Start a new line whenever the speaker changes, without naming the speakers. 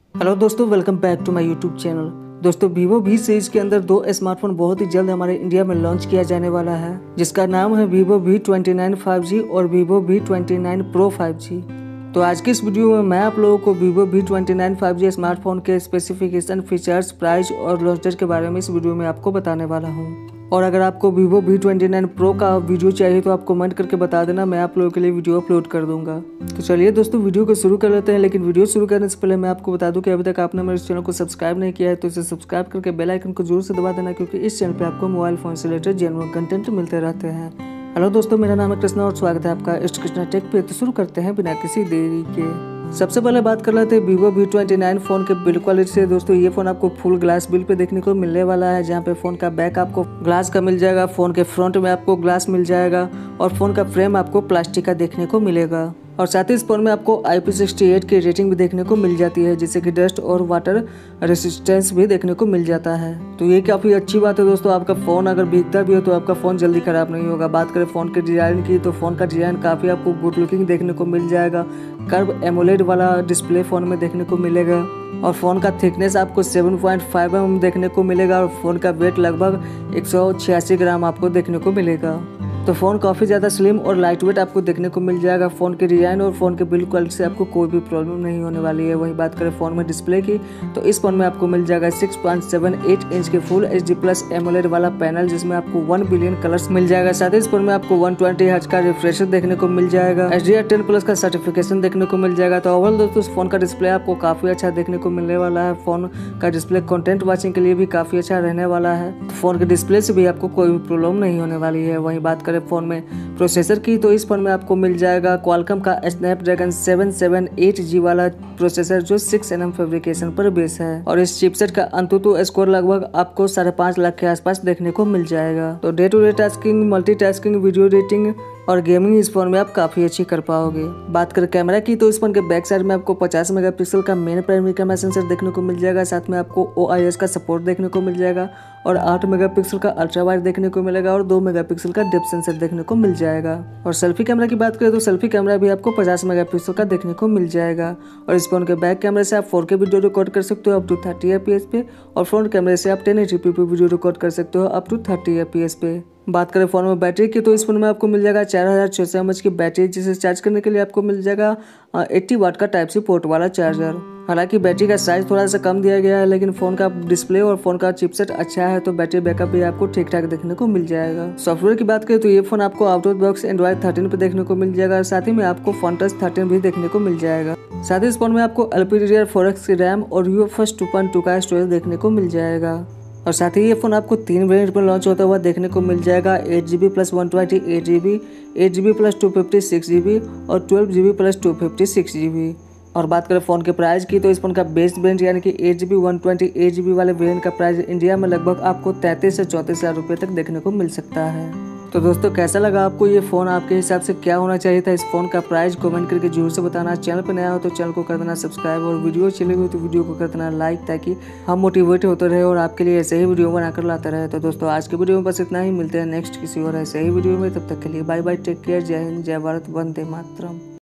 Hello दोस्तों, welcome back to my YouTube channel. दोस्तों, Vivo V series के अंदर दो स्मार्टफोन बहुत ही जल्द हमारे इंडिया में लॉन्च किया जाने वाला है, जिसका नाम है वीवो V29 5G और वीवो V29 Pro 5G। तो आज की इस वीडियो में मैं आप लोगों को वीवो V29 5G स्मार्टफोन के स्पेसिफिकेशन, फीचर्स, प्राइस और लॉन्च डेट के बारे में इस वीडियो में आपको बताने वाला हूँ। और अगर आपको वीवो V29 Pro का वीडियो चाहिए तो आप कमेंट करके बता देना, मैं आप लोगों के लिए वीडियो अपलोड कर दूंगा। तो चलिए दोस्तों, वीडियो को शुरू कर लेते हैं। लेकिन वीडियो शुरू करने से पहले मैं आपको बता दूं कि अभी तक आपने मेरे चैनल को सब्सक्राइब नहीं किया है तो इसे सब्सक्राइब करके बेल आइकन को जरूर से दबा देना, क्योंकि इस चैनल पर आपको मोबाइल फोन से रिलेटेड जेन्युइन कंटेंट मिलते रहते हैं। हेलो दोस्तों, मेरा नाम है कृष्णा और स्वागत है आपका इस्ट कृष्णा टेक पे। तो शुरू करते हैं बिना किसी देरी के। सबसे पहले बात कर लेते हैं वीवो V29 फोन के बिल्ड क्वालिटी से। दोस्तों, ये फोन आपको फुल ग्लास बिल्ड पे देखने को मिलने वाला है, जहाँ पे फोन का बैक आपको ग्लास का मिल जाएगा, फोन के फ्रंट में आपको ग्लास मिल जाएगा और फोन का फ्रेम आपको प्लास्टिक का देखने को मिलेगा। और साथ ही इस फोन में आपको IP68 की रेटिंग भी देखने को मिल जाती है, जिससे कि डस्ट और वाटर रेसिस्टेंस भी देखने को मिल जाता है। तो ये काफ़ी अच्छी बात है दोस्तों। आपका फ़ोन अगर भीगता भी हो तो आपका फ़ोन जल्दी ख़राब नहीं होगा। बात करें फ़ोन के डिज़ाइन की, तो फ़ोन का डिज़ाइन काफ़ी आपको गुड लुकिंग देखने को मिल जाएगा। कर्व एमोलेड वाला डिस्प्ले फ़ोन में देखने को मिलेगा और फ़ोन का थिकनेस आपको 7.5 mm देखने को मिलेगा और फ़ोन का वेट लगभग 186 ग्राम आपको देखने को मिलेगा। तो फ़ोन काफ़ी ज़्यादा स्लिम और लाइट वेट आपको देखने को मिल जाएगा। फ़ोन के डिज़ाइन और फ़ोन के बिल्ड क्वालिटी से आपको कोई भी प्रॉब्लम नहीं होने वाली है। वहीं बात करें फ़ोन में डिस्प्ले की, तो इस फ़ोन में आपको मिल जाएगा 6.78 इंच के फुल HD+ एमोलेड वाला पैनल, जिसमें आपको 1 बिलियन कलर्स मिल जाएगा। साथ ही इस फ़ोन में आपको 120 हर्ट्ज का रिफ्रेश देखने को मिल जाएगा। HDR10+ का सर्टिफिकेशन देखने को मिल जाएगा। तो ओवरऑल दोस्तों, इस फ़ोन का डिस्प्ले आपको काफ़ी अच्छा देखने को मिलने वाला है। फ़ोन का डिस्प्ले कंटेंट वॉचिंग के लिए भी काफ़ी अच्छा रहने वाला है। तो फ़ोन के डिस्प्ले से भी आपको कोई भी प्रॉब्लम नहीं होने वाली है। वहीं बात करें फ़ोन में प्रोसेसर की, तो इस फोन में आपको मिल जाएगा क्वालकॉम का स्नैपड्रैगन 778G वाला प्रोसेसर, जो 6 nm फैब्रिकेशन पर बेस है। और इस चिपसेट का अंतुतु स्कोर लगभग आपको 5.5 लाख के आसपास देखने को मिल जाएगा। तो day to day tasking, multitasking, video editing और गेमिंग इस फोन में आप काफ़ी अच्छी कर पाओगे। बात करें कैमरा की, तो इस फोन के बैक साइड में आपको 50 मेगापिक्सल का मेन प्राइमरी कैमरा सेंसर देखने को मिल जाएगा। साथ में आपको OIS का सपोर्ट देखने को मिल जाएगा और 8 मेगापिक्सल का अल्ट्रा वाइड देखने को मिलेगा और 2 मेगापिक्सल का डेप्थ सेंसर देखने को मिल जाएगा। और सेल्फी कैमरा की बात करें तो सेल्फी कैमरा भी आपको 50 मेगापिक्सल का देखने को मिल जाएगा। और इस फोन के बैक कैमरे से आप 4K वीडियो रिकॉर्ड कर सकते हो अप टू 30 FPS पे, और फ्रंट कैमरे से आप 1080p पे वीडियो रिकॉर्ड कर सकते हो अप टू 30 FPS पे। बात करें फोन में बैटरी की, तो इस फोन में आपको मिल जाएगा 4600 mAh की बैटरी, जिसे चार्ज करने के लिए आपको मिल जाएगा 80 वाट का टाइप सी पोर्ट वाला चार्जर। हालांकि बैटरी का साइज थोड़ा सा कम दिया गया है, लेकिन फ़ोन का डिस्प्ले और फ़ोन का चिपसेट अच्छा है, तो बैटरी बैकअप भी आपको ठीक ठाक देखने को मिल जाएगा। सॉफ्टवेयर की बात करें तो ये फ़ोन आपको आउट ऑफ बॉक्स Android 13 पे देखने को मिल जाएगा। साथ ही में आपको FunTouch 13 भी देखने को मिल जाएगा। साथ ही इस फोन में आपको LPDDR4X की रैम और UFS 2.2 का स्टोरेज देखने को मिल जाएगा। और साथ ही ये फ़ोन आपको 3 वेरिएंट पर लॉन्च होता हुआ देखने को मिल जाएगा। 8GB + 128GB, 8GB + 256GB और 12GB + 256GB। और बात करें फ़ोन के प्राइस की, तो इस फोन का बेस वेरिएंट यानी कि 8GB 128GB वाले वेरिएंट का प्राइस इंडिया में लगभग आपको 33 से 34 हज़ार रुपये तक देखने को मिल सकता है। तो दोस्तों, कैसा लगा आपको ये फ़ोन? आपके हिसाब से क्या होना चाहिए था इस फ़ोन का प्राइस? कमेंट करके जरूर से बताना। चैनल पर नया हो तो चैनल को कर देना सब्सक्राइब, और वीडियो अच्छी लगी हो तो वीडियो को कर देना लाइक, ताकि हम मोटिवेट होते रहे और आपके लिए ऐसे ही वीडियो बनाकर लाते रहे। तो दोस्तों, आज के वीडियो में बस इतना ही। मिलते हैं नेक्स्ट किसी और ऐसे ही वीडियो में। तब तक के लिए बाय बाय, टेक केयर, जय हिंद, जय भारत, वंदे मातरम।